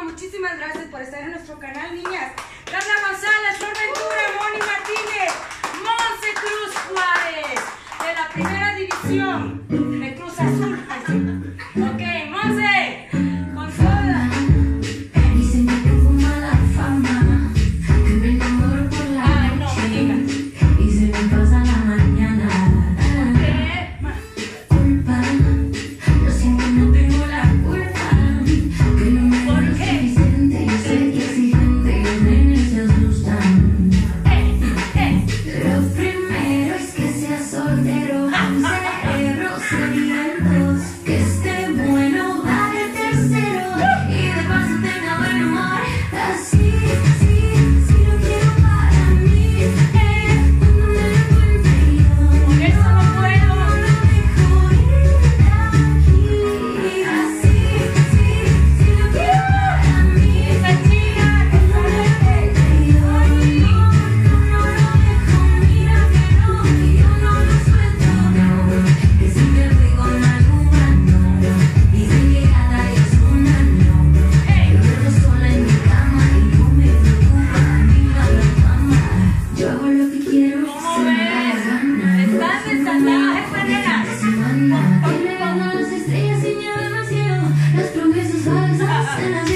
muchísimas gracias por estar en nuestro canal, niñas. Carla González, Flor Ventura, Moni Martínez, Monse Cruz Juárez, de la primera división de Cruz Azul. Ok, Monse, con soda. Dicen que tengo mala fama, que me enamoro por la noche y se me pasa la mañana. Culpa, lo siento, no tengo la culpa, que no me lo suficiente. Yo sé que exigente, los nenes se asustan. Lo primero es que sea soltero, un cerebro sedientos, que esté bueno, va de tercero y de paso tenga buen humor. Así, sí lo quiero para mí, cuando me lo encuentre yo. Por eso no puedo. No lo dejo ir de aquí. Así, sí lo quiero para mí, Esa chica, cuando me lo encuentre yo. No lo dejo, mira que no, que yo no lo suelto, no. Que si me voy con alguna, no. Dicen que cada día es una, no. Yo duermo sola en mi cama y no me preocupa ni la fama. Yo hago lo que quiero, ¿cómo se me da la ves? gana. Estás desatada, Espanera. Semana, que le gano las estrellas, señala al cielo. Las promesas falsas en las